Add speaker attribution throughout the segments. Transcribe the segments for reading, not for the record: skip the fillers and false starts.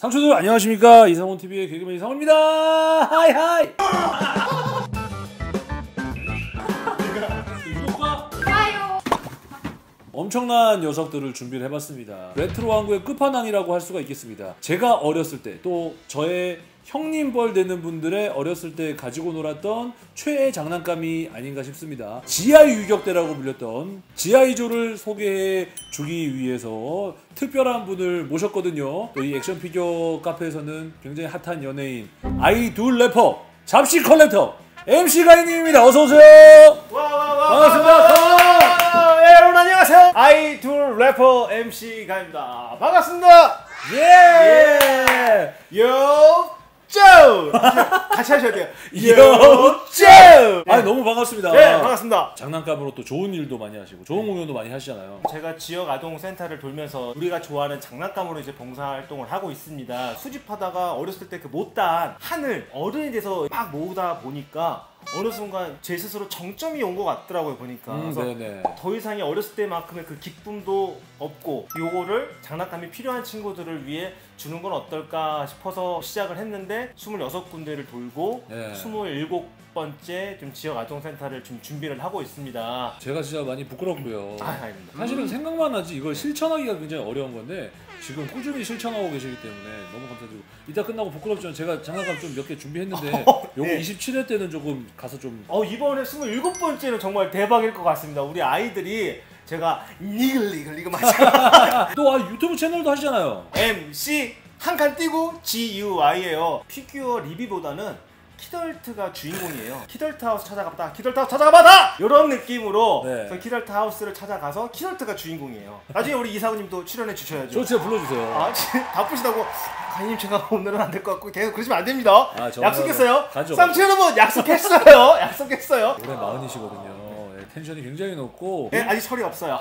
Speaker 1: 상추들 안녕하십니까? 이상훈TV의 개그맨 이상훈입니다. 하이하이. 구독과
Speaker 2: 좋아요.
Speaker 1: 엄청난 녀석들을 준비를 해봤습니다. 레트로 한국의 끝판왕이라고 할 수가 있겠습니다. 제가 어렸을 때, 또 저의 형님뻘 되는 분들의 어렸을 때 가지고 놀았던 최애 장난감이 아닌가 싶습니다. 지아이 유격대라고 불렸던 지아이조를 소개해 주기 위해서 특별한 분을 모셨거든요. 또 이 액션 피규어 카페에서는 굉장히 핫한 연예인 아이돌 래퍼 잡시 컬렉터 MC 가인님입니다. 어서오세요. 반갑습니다.
Speaker 3: 예, 여러분 안녕하세요. 아이돌 래퍼 MC 가입니다. 반갑습니다.
Speaker 1: 예.
Speaker 3: 요 쪼! 같이 하셔야 돼요.
Speaker 1: 요
Speaker 3: 쪼!
Speaker 1: 아 너무 반갑습니다.
Speaker 3: 네, 반갑습니다.
Speaker 1: 장난감으로 또 좋은 일도 많이 하시고 좋은 공연도 많이 하시잖아요.
Speaker 3: 제가 지역 아동센터를 돌면서 우리가 좋아하는 장난감으로 이제 봉사활동을 하고 있습니다. 수집하다가 어렸을 때 그 못다한 한을 어른이 돼서 막 모으다 보니까 어느 순간 제 스스로 정점이 온 것 같더라고요, 보니까. 그래서
Speaker 1: 네네.
Speaker 3: 더 이상의 어렸을 때만큼의 그 기쁨도 없고 요거를 장난감이 필요한 친구들을 위해 주는 건 어떨까 싶어서 시작을 했는데 26군데를 돌고
Speaker 1: 네.
Speaker 3: 27번째 좀 지역 아동센터를 좀 준비를 하고 있습니다.
Speaker 1: 제가 진짜 많이 부끄럽고요.
Speaker 3: 아닙니다.
Speaker 1: 사실은 생각만 하지 이걸 실천하기가 굉장히 어려운 건데 지금 꾸준히 실천하고 계시기 때문에 너무 감사드리고 이따 끝나고 부끄럽지만 제가 장난감 좀 몇 개 준비했는데 요거
Speaker 3: 네.
Speaker 1: 27회 때는 조금 가서 좀
Speaker 3: 이번에 27번째는 정말 대박일 것 같습니다. 우리 아이들이 제가 니글 이거 맞아요.
Speaker 1: 또 유튜브 채널도 하시잖아요.
Speaker 3: MC 한 칸 띄고 GUI예요. 피규어 리뷰보다는 키덜트가 주인공이에요. 키덜트 하우스 찾아가봤다. 키덜트 하우스 찾아가봤다. 이런 느낌으로
Speaker 1: 네.
Speaker 3: 키덜트 하우스를 찾아가서 키덜트가 주인공이에요. 나중에 우리 이사구님도 출연해 주셔야죠.
Speaker 1: 저 진짜 불러주세요.
Speaker 3: 지금 바쁘시다고 가인님 제가 오늘은 안 될 것 같고 계속 그러시면 안 됩니다. 약속했어요.
Speaker 1: 가죠.
Speaker 3: 쌍추 여러분 약속했어요. 약속했어요.
Speaker 1: 올해 40이시거든요. 텐션이 굉장히 높고
Speaker 3: 네, 아직 철이 없어요.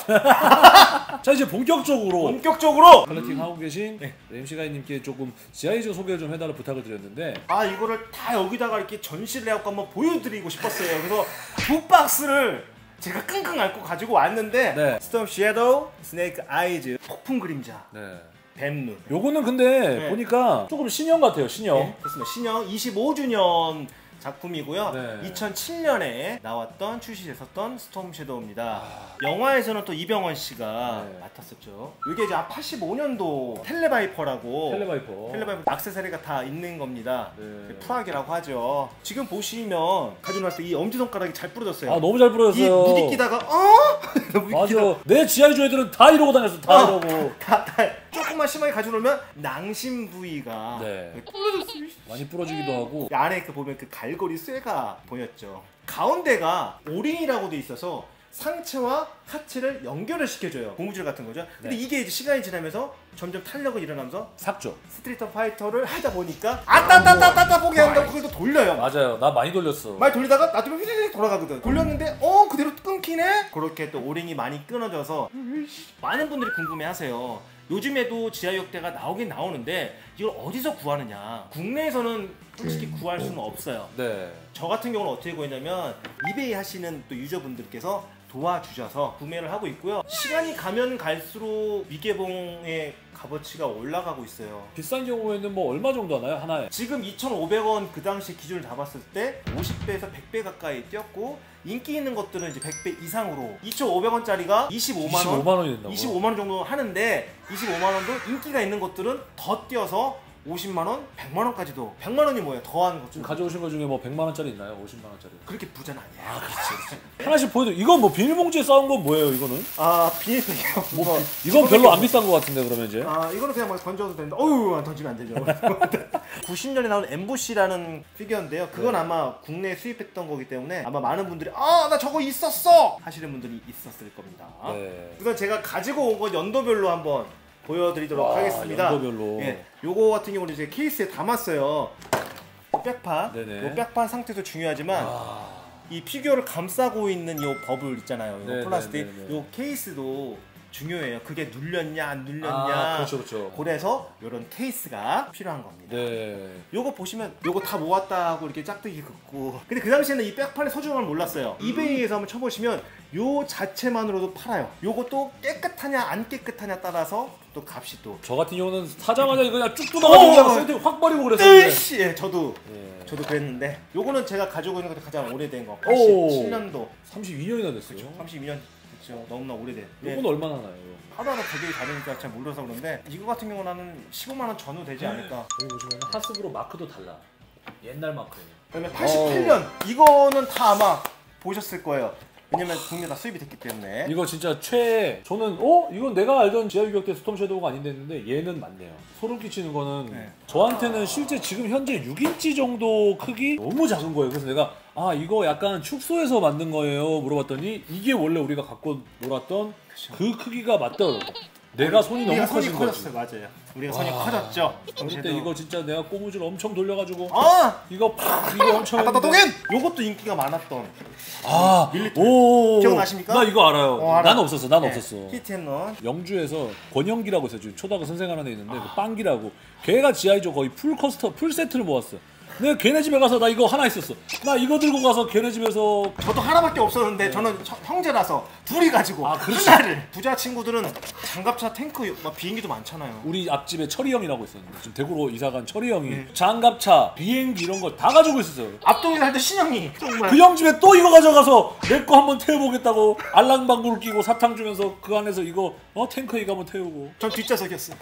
Speaker 1: 자 이제 본격적으로 컬렉팅 하고 계신 MC 가인님께 조금 지아이조 소개를 좀 해달라 부탁을 드렸는데
Speaker 3: 이거를 다 여기다가 이렇게 전시를 해갖고 한번 보여드리고 싶었어요. 그래서 두 박스를 제가 끙끙 앓고 가지고 왔는데
Speaker 1: 네.
Speaker 3: 스톰 섀도우, 스네이크 아이즈, 폭풍 그림자,
Speaker 1: 네.
Speaker 3: 뱀눈.
Speaker 1: 요거는 근데
Speaker 3: 네.
Speaker 1: 보니까 조금 신형 같아요. 신형.
Speaker 3: 네, 그렇습니다. 신형 25주년 작품이고요.
Speaker 1: 네.
Speaker 3: 2007년에 나왔던 출시됐었던 스톰 섀도우입니다. 영화에서는 또 이병헌 씨가
Speaker 1: 네.
Speaker 3: 맡았었죠. 이게 이제 85년도 텔레바이퍼라고
Speaker 1: 텔레바이퍼
Speaker 3: 액세서리가 다 있는 겁니다.
Speaker 1: 네.
Speaker 3: 프락이라고 하죠. 지금 보시면 가지고 나왔을 때 이 엄지손가락이 잘 부러졌어요.
Speaker 1: 너무 잘 부러졌어요.
Speaker 3: 이 무디끼다가
Speaker 1: 맞아. 내 지하이조 애들은 다 이러고 다녔어. 다 이러고.
Speaker 3: 다 조금만 심하게 가지고 놀면 낭심 부위가
Speaker 1: 네.
Speaker 3: 부러졌어요.
Speaker 1: 많이 부러지기도 하고.
Speaker 3: 안에 그 보면 그 갈고리 쇠가 보였죠. 가운데가 오링이라고 돼 있어서 상체와 하체를 연결을 시켜줘요. 고무줄 같은 거죠. 근데
Speaker 1: 네.
Speaker 3: 이게 이제 시간이 지나면서 점점 탄력을 일어나면서
Speaker 1: 삭죠.
Speaker 3: 스트리트 파이터를 하다 보니까 아따따따따따 보게 한다고 그걸 또 돌려요.
Speaker 1: 맞아요. 나 많이 돌렸어.
Speaker 3: 많이 돌리다가 놔두면 휘리릭 돌아가거든. 돌렸는데 그대로 끊기네? 그렇게 또 오링이 많이 끊어져서 많은 분들이 궁금해하세요. 요즘에도 지하역대가 나오긴 나오는데 이걸 어디서 구하느냐. 국내에서는 솔직히 구할 수는 없어요.
Speaker 1: 네.
Speaker 3: 저 같은 경우는 어떻게 구했냐면 이베이 하시는 또 유저분들께서 도와주셔서 구매를 하고 있고요. 시간이 가면 갈수록 미개봉의 값어치가 올라가고 있어요.
Speaker 1: 비싼 경우에는 뭐 얼마 정도 하나요? 하나에?
Speaker 3: 지금 2,500원 그 당시 기준을 잡았을 때 50배에서 100배 가까이 뛰었고 인기 있는 것들은 이제 100배 이상으로 2,500원짜리가 25만
Speaker 1: 원이 된다고.
Speaker 3: 25만 원 정도 하는데 25만 원도 인기가 있는 것들은 더 뛰어서 50만 원, 100만 원까지도. 100만 원이 뭐예요? 더한 것
Speaker 1: 지금 가져오신 것 중에 뭐 100만 원짜리 있나요? 50만 원짜리?
Speaker 3: 그렇게 부자는 아니에요.
Speaker 1: 그렇지. 하나씩 보여줘. 이건 뭐 비닐봉지에 싸운 건 뭐예요? 이거는?
Speaker 3: 비닐이요.
Speaker 1: 이건 별로 안 비싼 것 같은데 그러면 이제?
Speaker 3: 이거는 그냥 막 던져도 되는데 안 던지면 안 되죠. 90년에 나온 엠보시라는 피규어인데요. 그건 아마 국내에 수입했던 거기 때문에 아마 많은 분들이 나 저거 있었어! 하시는 분들이 있었을 겁니다.
Speaker 1: 네.
Speaker 3: 우선 제가 가지고 온 건 연도별로 한번 보여드리도록 하겠습니다.
Speaker 1: 연도별로.
Speaker 3: 예, 요거 같은 경우는 이제 케이스에 담았어요. 백판.
Speaker 1: 네네.
Speaker 3: 요 백판 상태도 중요하지만 이 피규어를 감싸고 있는 요 버블 있잖아요. 요
Speaker 1: 네네네네.
Speaker 3: 플라스틱. 요 케이스도 중요해요. 그게 눌렸냐 안 눌렸냐.
Speaker 1: 아, 그렇죠.
Speaker 3: 그래서 이런 케이스가 필요한 겁니다.
Speaker 1: 네.
Speaker 3: 요거 보시면 요거 다 모았다 하고 이렇게 짝대기 긋고. 근데 그 당시에는 이 백판의 소중함을 몰랐어요. 이베이에서 한번 쳐보시면 요 자체만으로도 팔아요. 요것도 깨끗하냐 안 깨끗하냐 따라서 또 값이 또.
Speaker 1: 저 같은 경우는 사자마자 이거 그냥 쭉 뜯어가지고 그냥 세팅 확 버리고 그랬었는데.
Speaker 3: 으이씨! 예, 저도 그랬는데 요거는 제가 가지고 있는 것도 가장 오래된 거.
Speaker 1: 오.
Speaker 3: 87년도.
Speaker 1: 32년이나 됐어요.
Speaker 3: 32년 됐죠. 너무나 오래된.
Speaker 1: 요건 얼마나 나요?
Speaker 3: 하나하나 가격이 다르니까 잘 몰라서 그런데 이거 같은 경우는 한 15만 원 전후 되지 않을까.
Speaker 1: 여기 보시면 하스브로 마크도 달라. 옛날 마크예요.
Speaker 3: 그다음에 88년 이거는 다 아마 보셨을 거예요. 왜냐면 국내 다 수입이 됐기 때문에.
Speaker 1: 이거 진짜 저는 이건 내가 알던 지하 유격대 스톰 섀도우가 아닌데 했는데 얘는 맞네요. 소름 끼치는 거는
Speaker 3: 네.
Speaker 1: 저한테는 실제 지금 현재 6인치 정도 크기 너무 작은 거예요. 그래서 내가 이거 약간 축소해서 만든 거예요 물어봤더니 이게 원래 우리가 갖고 놀았던 그 크기가 맞더라고. 내가 손이 너무 커진 거지.
Speaker 3: 맞아요. 우리가 손이 커졌죠.
Speaker 1: 그때 이거 진짜 내가 꼬무줄 엄청 돌려가지고 이거 엄청
Speaker 3: 따따따따 요것도 인기가 많았던
Speaker 1: 오
Speaker 3: 기억나십니까?
Speaker 1: 나 이거 알아요.
Speaker 3: 알아.
Speaker 1: 난 없었어.
Speaker 3: 히트앤런.
Speaker 1: 영주에서 권영기라고 있어요. 지금 초등학교 선생하는 애 있는데 그 빵기라고 걔가 지하이죠 거의 풀 세트를 모았어. 내가 걔네 집에 가서 나 이거 하나 있었어. 나 이거 들고 가서 걔네 집에서
Speaker 3: 저도 하나밖에 없었는데 저는 형제라서 둘이 가지고
Speaker 1: 그렇지.
Speaker 3: 하나를. 부자 친구들은 장갑차 탱크 막 비행기도 많잖아요.
Speaker 1: 우리 앞집에 철이 형이라고 있었는데 지금 대구로 이사간 철이 형이 장갑차 비행기 이런 거 다 가지고 있었어요.
Speaker 3: 앞동에 살던 신형이 정말
Speaker 1: 그 형 집에 또 이거 가져가서 내 거 한번 태워보겠다고 알랑방구를 끼고 사탕 주면서 그 안에서 이거 탱크 이거 한번 태우고.
Speaker 3: 전 뒷좌석이었어요.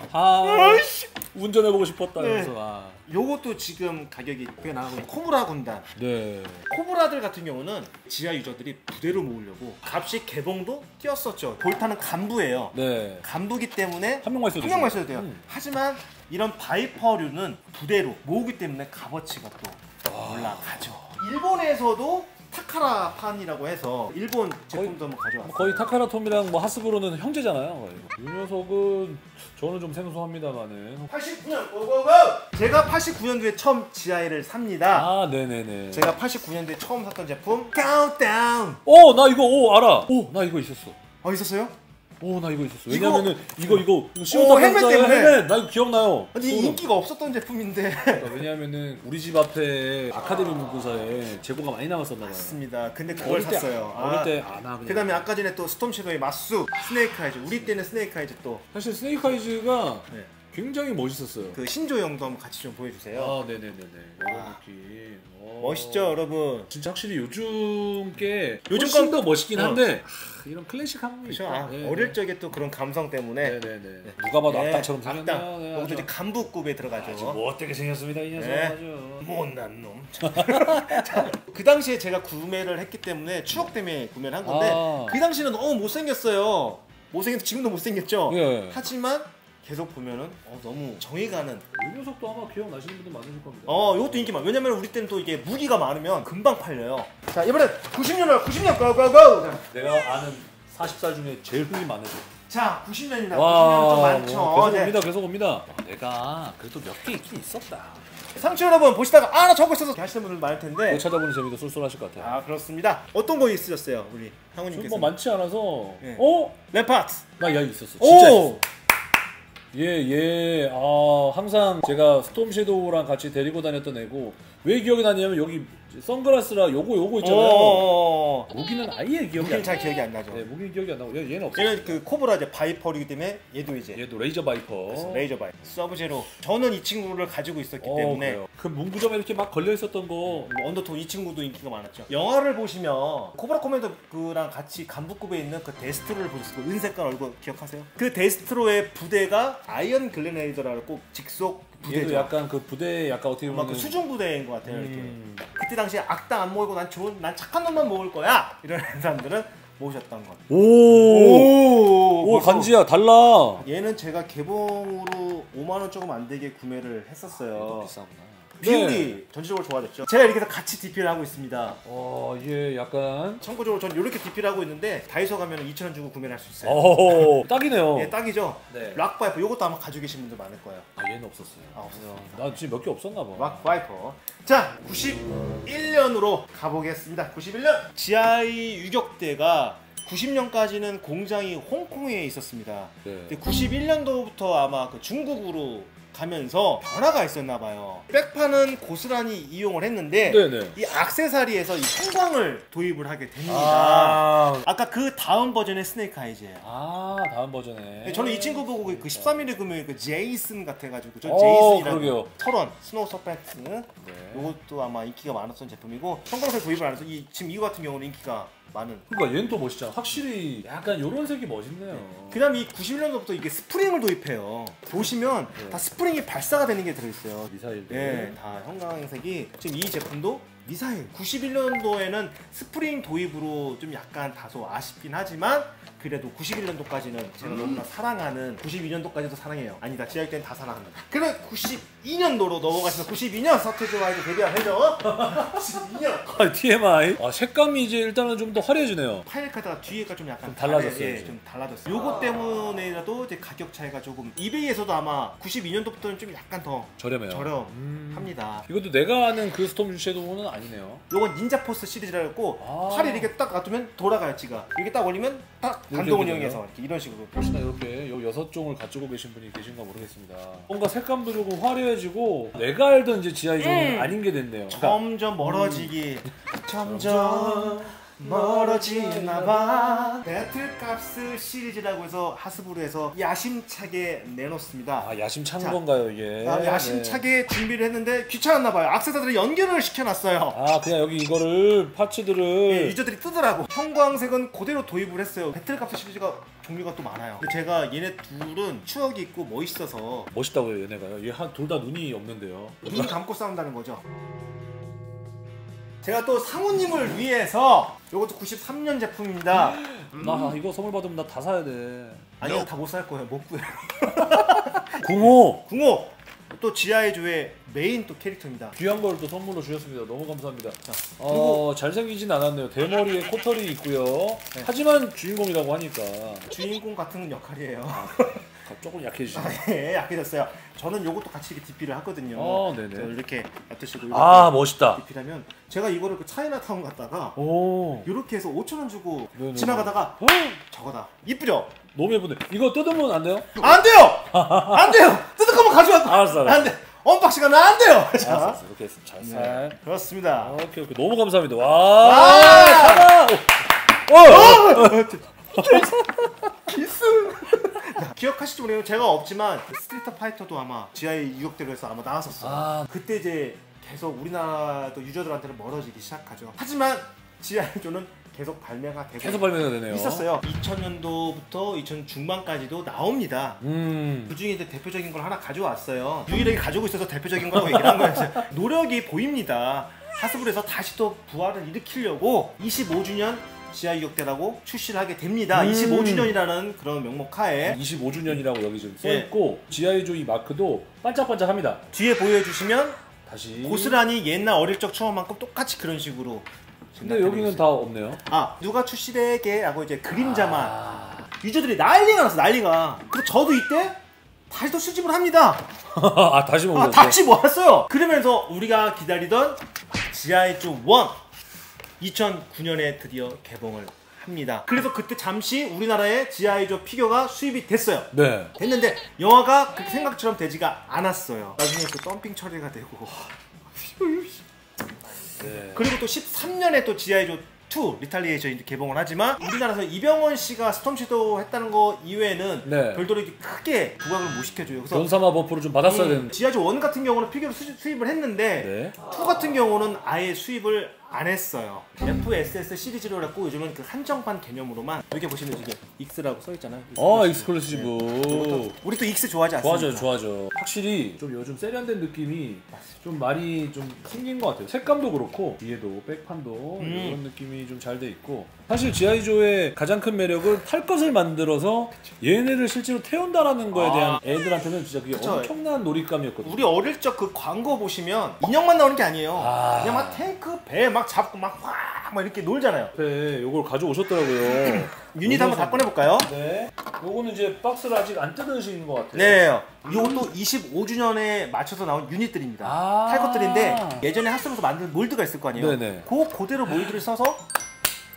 Speaker 1: 운전해보고 싶었다.
Speaker 3: 네.
Speaker 1: 그래서
Speaker 3: 요것도 지금 가격이 꽤 나가고 있는 코브라 군단.
Speaker 1: 네.
Speaker 3: 코브라들 같은 경우는 지하 유저들이 부대로 모으려고 값이 개봉도 뛰었었죠. 볼타는 간부예요.
Speaker 1: 네.
Speaker 3: 간부기 때문에
Speaker 1: 한 명만
Speaker 3: 있어도 돼요. 하지만 이런 바이퍼류는 부대로 모으기 때문에 값어치가 또 올라가죠. 일본에서도 타카라판이라고 해서 일본 제품도 한번 가져왔어요.
Speaker 1: 거의 타카라톰이랑 하스브로는 형제잖아요. 이 녀석은 저는 좀 생소합니다만은.
Speaker 3: 89년 고고고! 제가 89년도에 처음 지하에를 삽니다.
Speaker 1: 네네네.
Speaker 3: 제가 89년도에 처음 샀던 제품 카운트다운.
Speaker 1: 나 이거 알아. 나 이거 있었어.
Speaker 3: 있었어요?
Speaker 1: 나 이거 있었어. 왜냐면은 이거
Speaker 3: 헬멧 때문에.
Speaker 1: 헬멧 나 이거 기억나요.
Speaker 3: 아니 인기가 없었던 제품인데.
Speaker 1: 왜냐면은 우리 집 앞에 아카데미 문구사에 재고가 많이 남았었나 봐요.
Speaker 3: 맞습니다. 근데 그걸 샀어요.
Speaker 1: 어릴 때 나 그냥.
Speaker 3: 그다음에 아까 전에 또 스톰 섀도우의 마수, 스네이크 아이즈. 우리 때는 스네이크 아이즈 또.
Speaker 1: 사실 스네이크 아이즈가
Speaker 3: 네.
Speaker 1: 굉장히 멋있었어요.
Speaker 3: 그 신조 형도 한번 같이 좀 보여주세요.
Speaker 1: 네네네네. 이런 느낌.
Speaker 3: 멋있죠, 여러분.
Speaker 1: 진짜 확실히 요즘 게
Speaker 3: 요즘
Speaker 1: 훨씬 더 멋있긴 한데 이런 클래식한 거
Speaker 3: 그렇죠.
Speaker 1: 있다.
Speaker 3: 어릴 적에 또 그런 감성 때문에.
Speaker 1: 네네네. 누가 봐도 악당처럼 생겼네.
Speaker 3: 악당. 여기도 이제 간부급에 들어가죠.
Speaker 1: 아주 못되게 생겼습니다 이 녀석.
Speaker 3: 네.
Speaker 1: 아주.
Speaker 3: 못난 놈. 자, 그 당시에 제가 구매를 했기 때문에 추억 때문에 구매를 한 건데 그 당시는 너무 못생겼어요. 못생겨서 지금도 못생겼죠.
Speaker 1: 예.
Speaker 3: 하지만 계속 보면은 너무 정이 가는.
Speaker 1: 이 녀석도 아마 기억나시는 분들 많으실 겁니다.
Speaker 3: 이것도 인기 많아. 왜냐면 우리 때는 또 이게 무기가 많으면 금방 팔려요. 자, 이번엔 90년 고고고.
Speaker 1: 내가 아는 40살 중에 제일 흥이 많은 거.
Speaker 3: 자, 90년이다. 90년 좀 많죠.
Speaker 1: 계속 옵니다. 계속 옵니다. 내가 그래도 몇 개 있긴 있었다.
Speaker 3: 상추 여러분 보시다가 나 저거 있어서 하시는 분들 많을 텐데.
Speaker 1: 못 찾아보는 재미도 쏠쏠하실 것 같아요.
Speaker 3: 그렇습니다. 어떤 거 있으셨어요, 우리 상우님께서?
Speaker 1: 뭐 많지 않아서.
Speaker 3: 네.
Speaker 1: 램파트. 나 여기 있었어. 진짜
Speaker 3: 오!
Speaker 1: 있었어. 항상 제가 스톰 섀도우랑 같이 데리고 다녔던 애고 왜 기억이 나냐면 여기 선글라스랑 요거 있잖아요. 무기는 아예 기억이
Speaker 3: 무기는
Speaker 1: 안
Speaker 3: 잘
Speaker 1: 나.
Speaker 3: 기억이 안 나죠.
Speaker 1: 네, 무기는 기억이 안 나고 얘는 없어.
Speaker 3: 얘는 그 코브라 이제 바이퍼이기 때문에 얘도
Speaker 1: 레이저 바이퍼.
Speaker 3: 레이저 바이. 서브제로. 저는 이 친구를 가지고 있었기 때문에
Speaker 1: 그래요. 그 문구점에 이렇게 막 걸려 있었던 거.
Speaker 3: 뭐 언더톤 이 친구도 인기가 많았죠. 영화를 보시면 코브라 코맨더랑 같이 간부급에 있는 그 데스트로를 보셨을 거예요. 은색깔 얼굴 기억하세요? 그 데스트로의 부대가 아이언 글래네이더라고 직속 부대죠.
Speaker 1: 얘도 약간 그 부대 약간 어떻게 보면
Speaker 3: 그 수중 부대인 것 같아요. 이렇게. 그때 당시에 악당 안 모이고 난 착한 놈만 모을 거야. 이런 사람들은 모으셨던 것.
Speaker 1: 오, 간지야 달라.
Speaker 3: 얘는 제가 개봉으로 5만 원 조금 안 되게 구매를 했었어요.
Speaker 1: 비싸구나.
Speaker 3: 비율이 전체적으로 좋아졌죠. 제가 이렇게 해서 같이 DP를 하고 있습니다.
Speaker 1: 이게 약간
Speaker 3: 참고적으로 전 이렇게 DP를 하고 있는데 다이소 가면 2,000원 주고 구매를 할 수 있어요.
Speaker 1: 딱이네요.
Speaker 3: 예, 딱이죠.
Speaker 1: 네.
Speaker 3: 락바이퍼 이것도 아마 가지고 계신 분들 많을 거예요.
Speaker 1: 얘는 없었어요.
Speaker 3: 없었어요.
Speaker 1: 나 지금 몇 개 없었나 봐.
Speaker 3: 락바이퍼. 자, 91년으로 가보겠습니다. 91년 GI 유격대가 90년까지는 공장이 홍콩에 있었습니다.
Speaker 1: 네.
Speaker 3: 근데 91년도부터 아마 그 중국으로 가면서 변화가 있었나 봐요. 백판은 고스란히 이용을 했는데
Speaker 1: 네네.
Speaker 3: 이 액세서리에서 이 형광을 도입을 하게 됩니다. 아까 그 다음 버전의 스네이크 아이즈예요.
Speaker 1: 다음 버전에.
Speaker 3: 저는 이 친구 보고 그 13mm 금요일 그 제이슨 같아가지고 저
Speaker 1: 그러게요.
Speaker 3: 제이슨이라고 철원 스노우 서펜트
Speaker 1: 네.
Speaker 3: 이것도 아마 인기가 많았던 제품이고 형광색 도입을 안 해서 지금 이거 같은 경우는 인기가 많은.
Speaker 1: 그러니까 얘는 또 멋있잖아. 확실히 약간 요런 색이 멋있네요.
Speaker 3: 그다음 이 91년도부터 이게 스프링을 도입해요. 보시면 다 스프링이 발사가 되는 게 들어있어요.
Speaker 1: 미사일.
Speaker 3: 네, 다 형광색이 지금 이 제품도 미사일. 91년도에는 스프링 도입으로 좀 약간 다소 아쉽긴 하지만 그래도 91년도까지는 제가 너무나 사랑하는 92년도까지도 사랑해요. 아니다, 지하일 때는 다 사랑합니다. 그래 92년도로 넘어가시면 92년 서태지와 이제 데뷔한 해죠. 92년.
Speaker 1: TMI. 색감이 이제 일단은 좀 더 화려해지네요.
Speaker 3: 파일 카드가 뒤에가 좀 약간
Speaker 1: 좀 달라졌어요.
Speaker 3: 예, 좀 달라졌어요. 요거 때문에라도 이제 가격 차이가 조금 이베이에서도 아마 92년도부터는 좀 약간 더
Speaker 1: 저렴해요.
Speaker 3: 저렴합니다.
Speaker 1: 이것도 내가 아는 그 스톰 섀도우는 아니네요.
Speaker 3: 요건 닌자 포스 시리즈라고 했고 팔을 이렇게 딱 놔두면 돌아가요. 지가 이렇게 딱 올리면 딱
Speaker 1: 이렇게
Speaker 3: 반동을
Speaker 1: 되네요.
Speaker 3: 이용해서 이렇게 이런 식으로.
Speaker 1: 혹시나 이렇게 요 6종을 가지고 계신 분이 계신가 모르겠습니다. 뭔가 색감도 조금 화려해지고 내가 알던 이제 지하이존은 아닌 게 됐네요.
Speaker 3: 점점 멀어지기 점점 멀어지나봐. 배틀캅스 시리즈라고 해서 하스브루에서 야심차게 내놓습니다.
Speaker 1: 야심찬
Speaker 3: 자,
Speaker 1: 건가요 이게?
Speaker 3: 야심차게 준비를 했는데 귀찮았나봐요. 액세서리를 연결을 시켜놨어요.
Speaker 1: 그냥 여기 이거를 파츠들을
Speaker 3: 유저들이 뜨더라고. 형광색은 그대로 도입을 했어요. 배틀캅스 시리즈가 종류가 또 많아요. 근데 제가 얘네 둘은 추억이 있고 멋있어서.
Speaker 1: 멋있다고요 얘네가요? 얘 둘 다 눈이 없는데요.
Speaker 3: 눈 감고 싸운다는 거죠. 제가 또 상우님을 위해서 이것도 93년 제품입니다.
Speaker 1: 나 이거 선물 받으면 나 다 사야 돼.
Speaker 3: 아니요, 다 못 살 거예요. 못 구해요.
Speaker 1: 궁호!
Speaker 3: 궁호! 또 지하이조의 메인 또 캐릭터입니다.
Speaker 1: 귀한 걸 또 선물로 주셨습니다. 너무 감사합니다.
Speaker 3: 자,
Speaker 1: 잘생기진 않았네요. 대머리에 코털이 있고요.
Speaker 3: 네.
Speaker 1: 하지만 주인공이라고 하니까
Speaker 3: 주인공 같은 역할이에요.
Speaker 1: 조금 약해지죠.
Speaker 3: 네, 약해졌어요. 저는 요것도 같이 이렇게 DP를 하거든요.
Speaker 1: 네네.
Speaker 3: 이렇게 놔두시고
Speaker 1: 멋있다.
Speaker 3: DP라면 제가 이거를 그 차이나타운 갔다가
Speaker 1: 오.
Speaker 3: 이렇게 해서 5,000원 주고
Speaker 1: 네네.
Speaker 3: 지나가다가 저거다. 이쁘죠?
Speaker 1: 너무 예쁜데. 이거 뜯으면 안 돼요?
Speaker 3: 안 돼요! 안 돼요! 뜯을 거면 가져와!
Speaker 1: 알았어.
Speaker 3: 안 돼! 언박싱 하면 안 돼요! 자,
Speaker 1: 알았어. 이렇게 해서 잘 살.
Speaker 3: 그렇습니다.
Speaker 1: 오케이. 너무 감사합니다. 와.
Speaker 3: 기스! 기억하실지 모르겠는데 제가 없지만 스트리트 파이터도 아마 지하의 유격대로해서 아마 나왔었어요. 그때 이제 계속 우리나라도 유저들한테는 멀어지기 시작하죠. 하지만 지하의조는 계속 발매가 되고
Speaker 1: 계속 발매가 되네요.
Speaker 3: 있었어요. 2000년도부터 2000 중반까지도 나옵니다. 그 중에 이제 대표적인 걸 하나 가져왔어요. 유일하게 가지고 있어서 대표적인 거라고 얘기를 한 거예요. 노력이 보입니다. 하스블에서 다시 또 부활을 일으키려고 25주년 지하 유격대라고 출시를 하게 됩니다. 25주년이라는 그런 명목하에
Speaker 1: 25주년이라고 여기 지금 써있고 지하이조 이 마크도 반짝반짝합니다.
Speaker 3: 뒤에 보여주시면
Speaker 1: 다시
Speaker 3: 고스란히 옛날 어릴 적 추억만큼 똑같이 그런 식으로.
Speaker 1: 근데 여기는 다 없네요.
Speaker 3: 누가 출시되게 하고 이제 그림자만 유저들이 난리가 났어. 난리가. 그래서 저도 이때 다시 또 수집을 합니다.
Speaker 1: 다시 모았어요.
Speaker 3: 다시 모았어요. 그러면서 우리가 기다리던 지하이조 1 2009년에 드디어 개봉을 합니다. 그래서 그때 잠시 우리나라에 지하이조 피규어가 수입이 됐어요.
Speaker 1: 네.
Speaker 3: 됐는데 영화가 그렇게 생각처럼 되지가 않았어요. 나중에 또 덤핑 처리가 되고.
Speaker 1: 네.
Speaker 3: 그리고 또 13년에 또 지하이조 2 리탈리에이션이 개봉을 하지만 우리나라에서 이병헌 씨가 스톰섀도우 했다는 거 이외에는
Speaker 1: 네.
Speaker 3: 별도로 이렇게 크게 부각을 못 시켜줘요. 그래서
Speaker 1: 연사마 버프를 좀 받았어야 되는데.
Speaker 3: 지하이조 1 같은 경우는 피규어를 수입을 했는데 2 같은 경우는 아예 수입을 안 했어요. FSS 시리즈로 했고 요즘은 그 한정판 개념으로만 여기 보시면 이게 익스라고 써있잖아요.
Speaker 1: 익스클루시브.
Speaker 3: 우리 또 익스 좋아하지 않습니까?
Speaker 1: 좋아하죠. 확실히 좀 요즘 세련된 느낌이 좀 많이 좀 생긴 것 같아요. 색감도 그렇고 뒤에도 백판도 이런 느낌이 좀 잘 돼 있고 사실 지하이조의 가장 큰 매력은 탈 것을 만들어서 얘네를 실제로 태운다라는 거에 대한 애들한테는 진짜 그게 엄청난 놀잇감이었거든요.
Speaker 3: 우리 어릴 적 그 광고 보시면 인형만 나오는 게 아니에요. 그냥 막 탱크, 배 막 잡고 막 이렇게 놀잖아요.
Speaker 1: 네, 요걸 가져오셨더라고요.
Speaker 3: 유닛 한번 다 꺼내볼까요?
Speaker 1: 네. 요거는 이제 박스를 아직 안 뜯으신 것 같아요.
Speaker 3: 네. 이것도 25주년에 맞춰서 나온 유닛들입니다. 탈 것들인데 예전에 하스브에서 만든 몰드가 있을 거 아니에요.
Speaker 1: 네네.
Speaker 3: 그대로 몰드를 써서 같은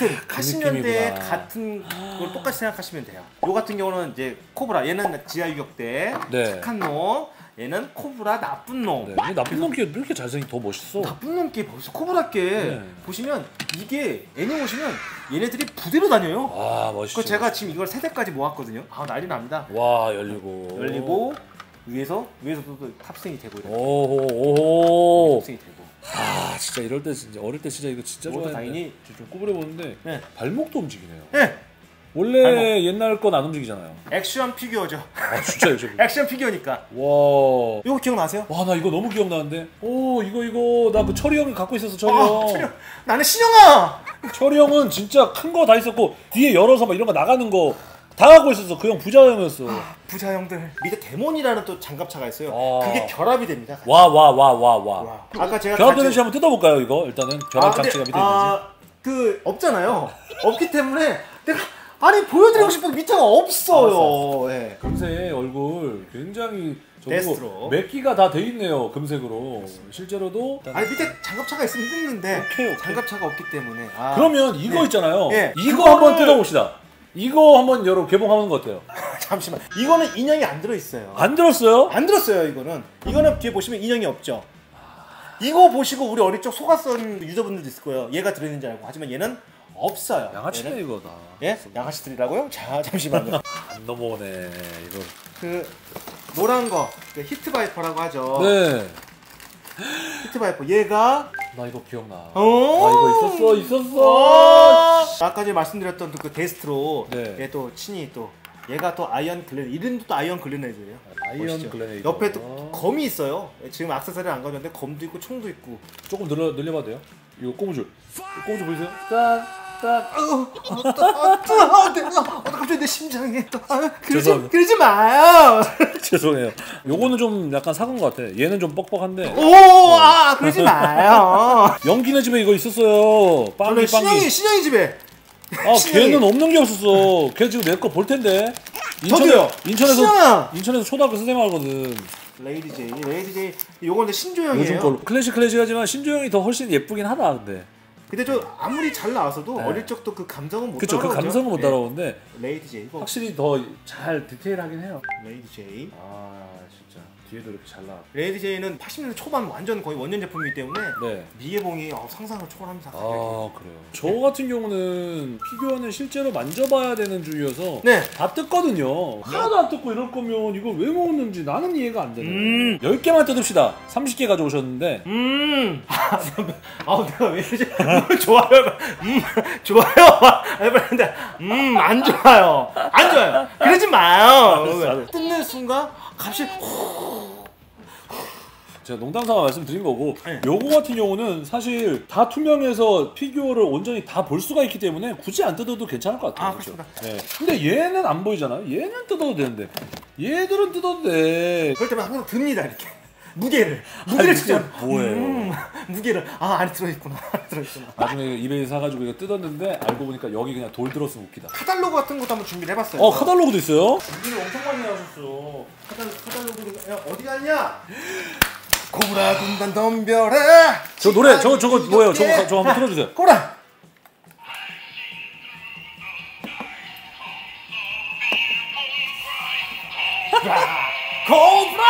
Speaker 3: 같은 80년대
Speaker 1: 느낌이구나.
Speaker 3: 같은 걸 똑같이 생각하시면 돼요. 요 같은 경우는 이제 코브라, 얘는 지하 유격대
Speaker 1: 네.
Speaker 3: 착한 놈, 얘는 코브라 나쁜 놈.
Speaker 1: 네. 근데 나쁜 놈끼 왜 이렇게 잘생긴 더 멋있어?
Speaker 3: 나쁜 놈께 벌써 코브라께
Speaker 1: 네.
Speaker 3: 보시면 이게 애니 보시면 얘네들이 부대로 다녀요.
Speaker 1: 와 멋있어.
Speaker 3: 그 제가 지금 이걸 3대까지 모았거든요. 아 난리 납니다.
Speaker 1: 와 열리고.
Speaker 3: 열리고 위에서도 또 탑승이 되고 이렇게
Speaker 1: 오호.
Speaker 3: 탑승이 되고.
Speaker 1: 아 진짜 이럴 때 진짜 어릴 때 진짜 이거 진짜
Speaker 3: 이것도
Speaker 1: 좋아했는데
Speaker 3: 당연히-
Speaker 1: 지금 좀 구부려 보는데
Speaker 3: 네.
Speaker 1: 발목도 움직이네요.
Speaker 3: 네.
Speaker 1: 원래
Speaker 3: 발목.
Speaker 1: 옛날 건 안 움직이잖아요.
Speaker 3: 액션 피규어죠.
Speaker 1: 아 진짜요 지금.
Speaker 3: 액션 피규어니까.
Speaker 1: 와.
Speaker 3: 이거 기억나세요?
Speaker 1: 와 나 이거 너무 기억나는데. 오 이거 나 그 철이 형이 갖고 있었어 철이
Speaker 3: 아,
Speaker 1: 형.
Speaker 3: 철형. 나는 신영아.
Speaker 1: 철이 형은 진짜 큰 거 다 있었고 뒤에 열어서 막 이런 거 나가는 거 다 갖고 있었어. 그 형 부자 형이었어.
Speaker 3: 부자 형들. 밑에 데몬이라는 또 장갑차가 있어요.
Speaker 1: 아.
Speaker 3: 그게 결합이 됩니다.
Speaker 1: 와 와 와 와 와.
Speaker 3: 와. 아까 제가
Speaker 1: 결합되는
Speaker 3: 같이-
Speaker 1: 시 한번 뜯어볼까요 이거 일단은 결합
Speaker 3: 근데,
Speaker 1: 장치가 밑에 있는지.
Speaker 3: 그 없잖아요. 없기 때문에 내가 아니 보여드리고 싶은 밑에가 없어요. 예.
Speaker 1: 금세 얼굴 굉장히
Speaker 3: 데스트로.
Speaker 1: 저거 맥기가 다 돼 있네요 금색으로. 실제로도
Speaker 3: 아니 밑에 장갑차가 있으면 뜯는데
Speaker 1: 오케이.
Speaker 3: 장갑차가 없기 때문에. 아.
Speaker 1: 그러면 이거
Speaker 3: 네.
Speaker 1: 있잖아요.
Speaker 3: 예.
Speaker 1: 이거
Speaker 3: 그거를-
Speaker 1: 한번 뜯어봅시다. 이거 한번 여러분 개봉하는 거 어때요?
Speaker 3: 잠시만. 이거는 인형이 안 들어 있어요.
Speaker 1: 안 들었어요?
Speaker 3: 안 들었어요. 이거는 뒤에 보시면 인형이 없죠. 이거 보시고 우리 어릴 적 속았던 유저분들도 있을 거예요. 얘가 들어있는 줄 알고. 하지만 얘는 없어요.
Speaker 1: 양아치네
Speaker 3: 얘는.
Speaker 1: 이거다.
Speaker 3: 예? 양아치들이라고요? 자 잠시만요.
Speaker 1: 안 넘어오네 이거.
Speaker 3: 그 노란 거, 그 히트바이퍼라고 하죠.
Speaker 1: 네.
Speaker 3: 히트바이퍼. 얘가
Speaker 1: 나 이거 기억나.
Speaker 3: 어?
Speaker 1: 아 이거 있었어.
Speaker 3: 아까 전에 말씀드렸던 그 데스트로
Speaker 1: 네.
Speaker 3: 얘 또 친히 또 얘가 또 아이언 글래드 이름도 또 아이언 글래드예요.
Speaker 1: 아이언
Speaker 3: 보시죠.
Speaker 1: 글래네이드.
Speaker 3: 옆에 또 검이 있어요. 지금 액세서리를 안 가졌는데 검도 있고 총도 있고.
Speaker 1: 조금 늘려봐도 돼요? 이거 꼬무줄. 꼬무줄 보이세요? 딱.
Speaker 3: 갑자기 내 심장이 또
Speaker 1: 죄송합니다.
Speaker 3: 그러지 마요.
Speaker 1: 죄송해요. 요거는 좀 약간 사은 것 같아. 얘는 좀 뻑뻑한데.
Speaker 3: 그러지 마요.
Speaker 1: 연기네 집에 이거 있었어요. 빵이 빵이.
Speaker 3: 신영이 집에.
Speaker 1: 아 걔는 없는 게 없었어. 걔 지금 내 거 볼 텐데.
Speaker 3: 저도요. 신영아.
Speaker 1: 인천에서 초등학교 선생님 하거든.
Speaker 3: 레이디 제이. 요거 근데 신조형이에요.
Speaker 1: 요즘 걸로 클래식하지만 신조형이 더 훨씬 예쁘긴 하다 근데.
Speaker 3: 근데 저 아무리 잘 나와서도
Speaker 1: 네.
Speaker 3: 어릴 적도 그 감성은 못
Speaker 1: 그쵸 그
Speaker 3: 따라오죠.
Speaker 1: 감성은 못
Speaker 3: 네.
Speaker 1: 따라오는데
Speaker 3: 레이디 제이. 이거
Speaker 1: 확실히 더 잘 디테일하긴 해요.
Speaker 3: 레이디 제이.
Speaker 1: 아 진짜 뒤에도 이렇게 잘 나와.
Speaker 3: 레이디 제이는 80년대 초반 완전 거의 원년 제품이기 때문에
Speaker 1: 네.
Speaker 3: 미개봉이 상상을 초월합니다.
Speaker 1: 아 그래요. 저 같은 경우는 피규어는 실제로 만져봐야 되는 주의여서
Speaker 3: 네.
Speaker 1: 다 뜯거든요. 하나도 안 뜯고 이럴 거면 이걸 왜 먹었는지 나는 이해가 안 되네. 10개만 뜯읍시다. 30개 가져오셨는데
Speaker 3: 내가 왜 이러지? 좋아요. 좋아요. 해봤는데 안 좋아요. 안 좋아요. 그러지 마요.
Speaker 1: 알았어.
Speaker 3: 뜯는 순간 값이
Speaker 1: 제가 농담삼아 말씀드린 거고
Speaker 3: 네.
Speaker 1: 요거 같은 경우는 사실 다 투명해서 피규어를 온전히 다 볼 수가 있기 때문에 굳이 안 뜯어도 괜찮을 것 같아요. 그렇죠?
Speaker 3: 그렇습니다.
Speaker 1: 네. 근데 얘는 안 보이잖아요. 얘는 뜯어도 되는데 얘들은 뜯어도 돼.
Speaker 3: 그럴 때만 항상 듭니다 이렇게 무게를
Speaker 1: 무게
Speaker 3: 측정.
Speaker 1: 뭐예요?
Speaker 3: 무게를 안에 들어있구나. 안에 들어있구나.
Speaker 1: 나중에 이베이 사가지고 이거 뜯었는데 알고 보니까 여기 그냥 돌 들었으면 웃기다.
Speaker 3: 카탈로그 같은 것도 한번 준비를 해봤어요.
Speaker 1: 카탈로그도 있어요?
Speaker 3: 준비를 엄청 많이 하셨어. 카탈로그를 어디 갔냐? 코브라 군단 덤벼라.
Speaker 1: 저 노래 저거 뭐예요? 저거 한번 틀어주세요.
Speaker 3: 코브라. 코브라.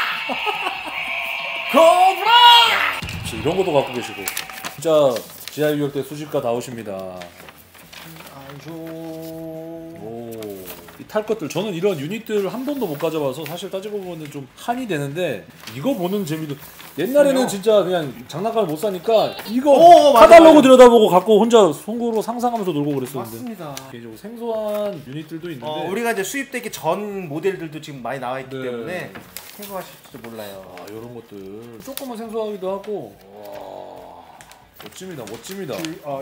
Speaker 3: 코브라.
Speaker 1: 혹시 이런 것도 갖고 계시고 진짜 지하유격대 수집가 다우십니다. 이 탈 것들 저는 이런 유닛들 한 번도 못 가져봐서 사실 따지고 보면 좀 한이 되는데 이거 보는 재미도 옛날에는
Speaker 3: 그래요?
Speaker 1: 진짜 그냥 장난감을 못 사니까 이거
Speaker 3: 맞아,
Speaker 1: 카탈로그
Speaker 3: 맞아.
Speaker 1: 들여다보고 갖고 혼자 손으로 상상하면서 놀고 그랬었는데
Speaker 3: 맞습니다.
Speaker 1: 개인적으로 생소한 유닛들도 있는데
Speaker 3: 우리가 이제 수입되기 전 모델들도 지금 많이 나와 있기
Speaker 1: 네.
Speaker 3: 때문에 생소하실지도 몰라요.
Speaker 1: 이런 것들 조금은 생소하기도 하고 와, 멋집니다.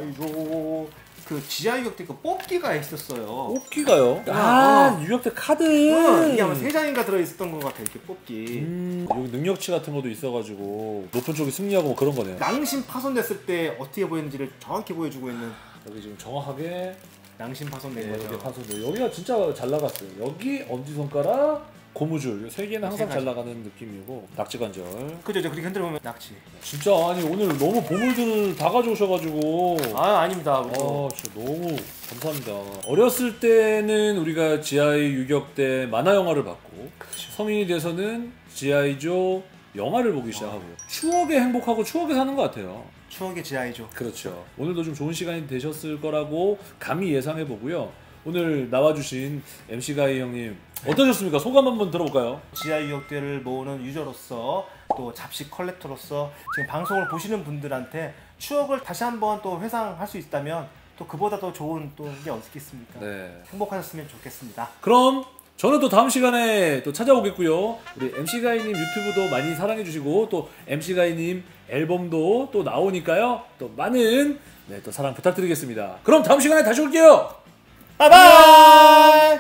Speaker 3: 그 지하유격대 그 뽑기가 있었어요.
Speaker 1: 뽑기가요? 유격대 카드.
Speaker 3: 이게 아마 3장인가 들어있었던 것 같아 이렇게 뽑기.
Speaker 1: 여기 능력치 같은 것도 있어가지고 높은 쪽이 승리하고 뭐 그런 거네요.
Speaker 3: 낭심 파손됐을 때 어떻게 보였는지를 정확히 보여주고 있는
Speaker 1: 여기 지금 정확하게
Speaker 3: 낭심 파손된
Speaker 1: 여기
Speaker 3: 거죠.
Speaker 1: 파손돼. 여기가 진짜 잘 나갔어요. 여기 엄지손가락, 고무줄 3개는 항상
Speaker 3: 세
Speaker 1: 잘 나가는 느낌이고 낙지관절.
Speaker 3: 그죠? 그렇게 흔들어 보면 낙지.
Speaker 1: 진짜 아니 오늘 너무 보물들 다 가져오셔가지고
Speaker 3: 아닙니다.
Speaker 1: 진짜 너무 감사합니다. 어렸을 때는 우리가 GI 유격대 만화 영화를 봤고 성인이 돼서는 GI조 영화를 보기 시작하고 추억에 행복하고 추억에 사는 것 같아요.
Speaker 3: 추억의 GI조.
Speaker 1: 그렇죠. 오늘도 좀 좋은 시간이 되셨을 거라고 감히 예상해 보고요. 오늘 나와주신 MC 가이 형님 어떠셨습니까? 소감 한번 들어볼까요?
Speaker 3: GI 유격대를 모으는 유저로서 또 잡식 컬렉터로서 지금 방송을 보시는 분들한테 추억을 다시 한번 또 회상할 수 있다면 또 그보다 더 좋은 또 게 어떻겠습니까?
Speaker 1: 네.
Speaker 3: 행복하셨으면 좋겠습니다.
Speaker 1: 그럼 저는 또 다음 시간에 또 찾아오겠고요. 우리 MC 가이님 유튜브도 많이 사랑해 주시고 또 MC 가이님 앨범도 또 나오니까요. 또 많은 또 사랑 부탁드리겠습니다. 그럼 다음 시간에 다시 올게요.
Speaker 3: 바이바이.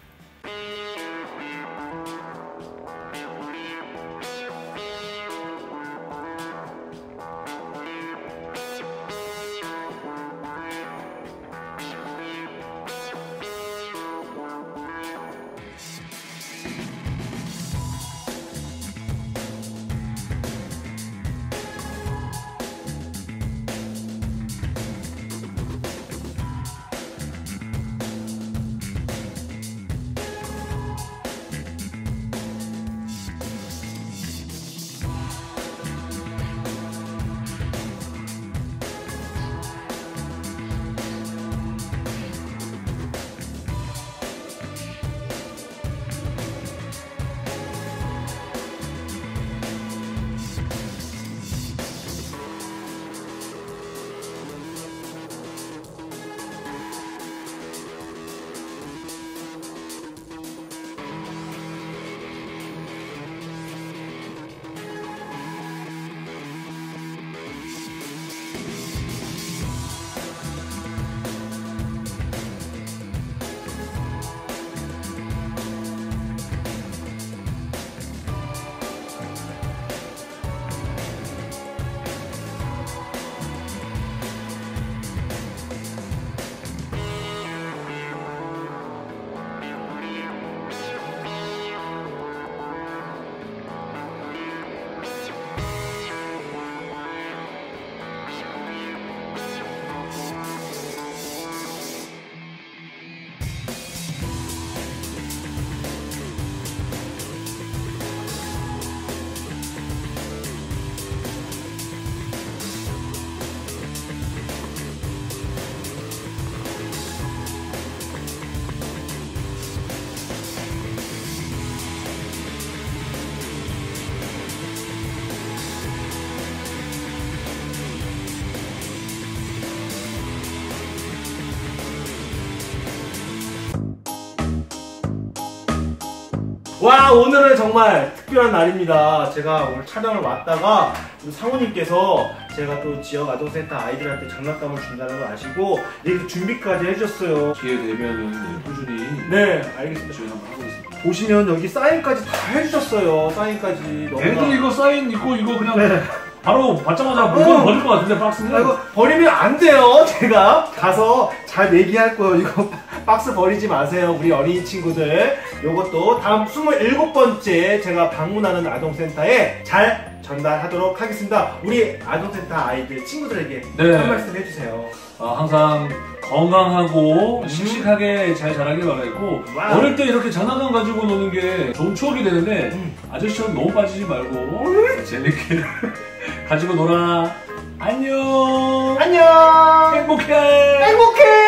Speaker 3: 와, 오늘은 정말 특별한 날입니다. 제가 오늘 촬영을 왔다가 상우님께서 제가 또 지역 아동센터 아이들한테 장난감을 준다는 걸 아시고 이렇게 준비까지 해주셨어요.
Speaker 1: 기회 되면은 꾸준히
Speaker 3: 네, 알겠습니다.
Speaker 1: 저희 한번 하고 있습니다.
Speaker 3: 보시면 여기 사인까지 다 해주셨어요. 사인까지.
Speaker 1: 애들 이거 사인 있고 이거 그냥 바로 받자마자 물건 버릴 것 같은데 박스는.
Speaker 3: 이거 버리면 안 돼요. 제가 가서 잘 내기할 거예요. 이거 박스 버리지 마세요. 우리 어린이 친구들. 요것도 다음 27번째 제가 방문하는 아동센터에 잘 전달하도록 하겠습니다. 우리 아동센터 아이들 친구들에게 한 말씀 해주세요.
Speaker 1: 항상 건강하고 씩씩하게 잘 자라길 바라겠고 어릴 때 이렇게 장난감 가지고 노는 게 좋은 추억이 되는데 아저씨처럼 너무 빠지지 말고 재밌게 가지고 놀아. 안녕.
Speaker 3: 안녕.
Speaker 1: 행복해.
Speaker 3: 행복해.